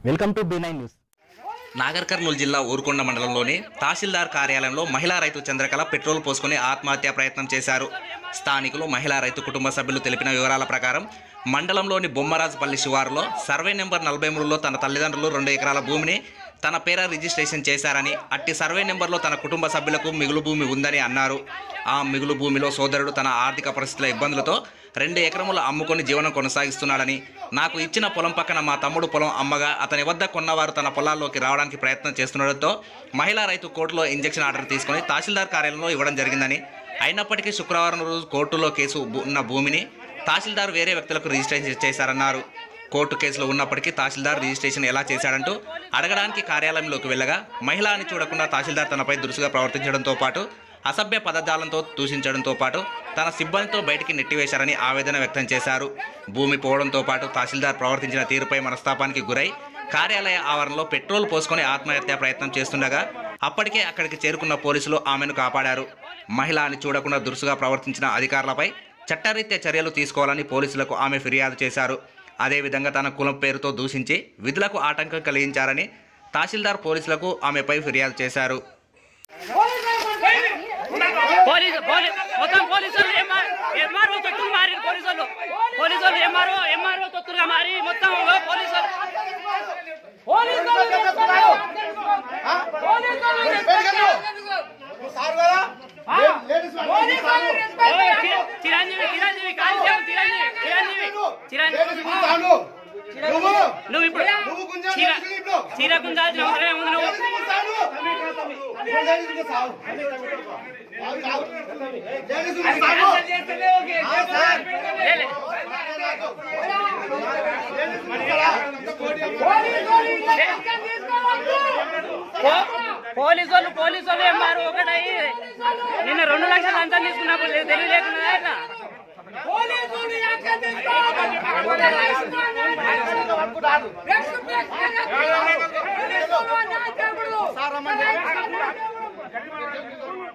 Welcome to B9 news. Nagarkurnool జిల్లా ఊరుకొండ మండలంలోని తహసీల్దార్ కార్యాలయంలో మహిళా రైతు చంద్రకళ పెట్రోల్ పోసుకొని ఆత్మహత్యా ప్రయత్నం చేశారు. స్థానికులు మహిళా రైతు కుటుంబ సభ్యులు తెలిపిన వివరాల ప్రకారం మండలంలోని బొమ్మరాజుపల్లి శివారులో సర్వే నెంబర్ 43లో తన తల్లిదండ్రులు 2 ఎకరాల భూమిని తన పేర రిజిస్ట్రేషన్ చేశారని, అట్టి సర్వే నెంబర్లో తన కుటుంబ సభ్యులకు మిగులు భూమి ఉందని అన్నారు. ఆ మిగులు భూమిలో సోదరుడు తన ఆర్థిక పరిస్థితుల ఇబ్బందులతో 2 ఎకరములు అమ్ముకొని జీవనం కొనసాగిస్తున్నాడని, నాకు ఇచ్చిన పొలం పక్కన మా తమ్ముడు పొలం అమ్మగా అతని వద్ద కొన్నవారు తన పొలాల్లోకి రావడానికి ప్రయత్నం చేస్తుండటంతో మహిళా రైతు కోర్టులో ఇంజెక్షన్ ఆర్డర్ తీసుకుని తహసీల్దార్ కార్యాలయంలో ఇవ్వడం జరిగిందని, అయినప్పటికీ శుక్రవారం రోజు కోర్టులో కేసు ఉన్న భూమిని తహసీల్దార్ వేరే వ్యక్తులకు రిజిస్ట్రేషన్ చేశారన్నారు. కోర్టు కేసులో ఉన్నప్పటికీ తహసీల్దార్ రిజిస్ట్రేషన్ ఎలా చేశాడంటూ అడగడానికి కార్యాలయంలోకి వెళ్ళగా మహిళ అని చూడకుండా తహసీల్దార్ తనపై దురుసుగా ప్రవర్తించడంతో పాటు అసభ్య పదజాలంతో దూషించడంతో పాటు తన సిబ్బందితో బయటికి నెట్టివేశారని ఆవేదన వ్యక్తం చేశారు. భూమి పోవడంతో పాటు తహసీల్దార్ ప్రవర్తించిన తీరుపై మనస్తాపానికి గురై కార్యాలయ ఆవరణలో పెట్రోల్ పోసుకొని ఆత్మహత్యా ప్రయత్నం చేస్తుండగా అప్పటికే అక్కడికి చేరుకున్న పోలీసులు ఆమెను కాపాడారు. మహిళ అని చూడకుండా దురుసుగా ప్రవర్తించిన అధికారులపై చట్టరీత్యా చర్యలు తీసుకోవాలని పోలీసులకు ఆమె ఫిర్యాదు చేశారు. అదేవిధంగా తన కులం పేరుతో దూషించి విధులకు ఆటంకం కలిగించారని తహసీల్దార్ పోలీసులకు ఆమెపై ఫిర్యాదు చేశారు. నువ్వు ఇప్పుడు చీర గుంజాల్సిన అవసరం ఉంది. పోలీసు ఎంఆర్ఓ ఒకటి నిన్న 2 లక్షలు అంతా తీసుకున్నప్పుడు తెలియలేకుండా సార్